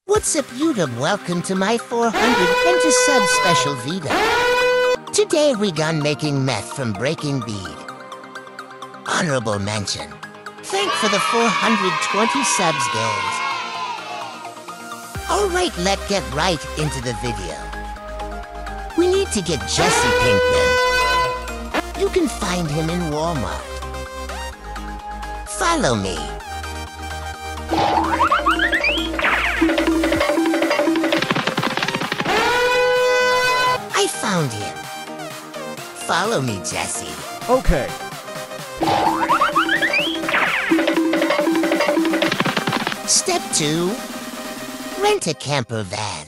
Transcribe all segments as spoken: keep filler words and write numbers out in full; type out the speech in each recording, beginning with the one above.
What's up, YouTube? Welcome to my four hundred twenty sub special video. Today we gone making meth from Breaking Bead. Honorable mention. Thank for the four hundred twenty subs, guys. Alright, let's get right into the video. We need to get Jesse Pinkman. You can find him in Walmart. Follow me. I found him. Follow me, Jesse. Okay. Step two. Rent a camper van.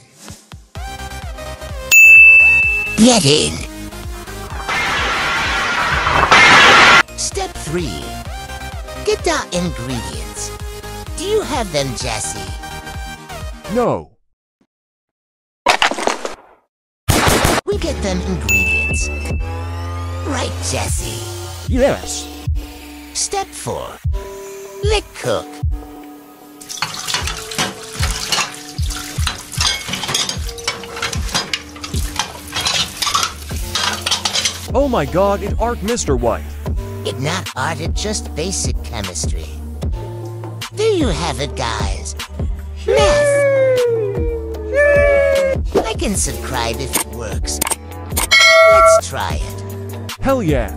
Get in. Step three. Get the ingredients. Do you have them, Jesse? No. We get them ingredients. Right, Jesse? Yes. Step four. Let cook. Oh my god, it art Mister White. It not art, it just basic chemistry. There you have it, guys. Meth. Like and subscribe if it works. Let's try it. Hell yeah.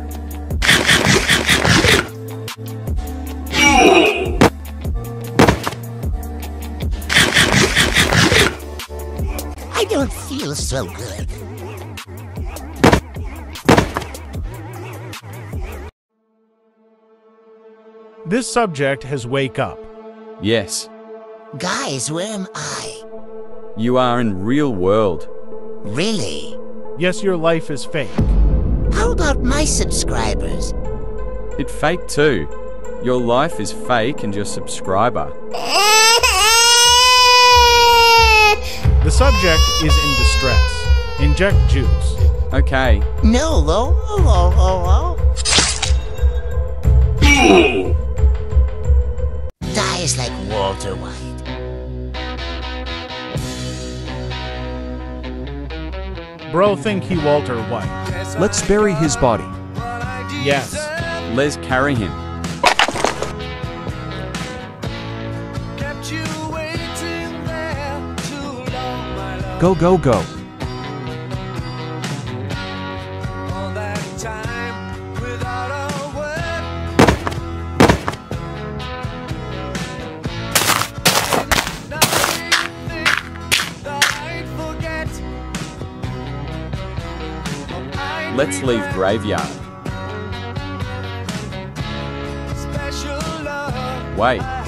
I don't feel so good. This subject has wake up. Yes, Guys, where am I? you are in real world. Really? Yes, your life is fake. How about my subscribers? It fake too. Your life is fake and your subscriber. The subject is in distress. Inject juice. Okay, No, oh, oh, oh, oh. Dies like Walter White. Bro think he Walter White. Let's bury his body. Yes. Les carry him. Go, go, go. Let's leave graveyard. Wait,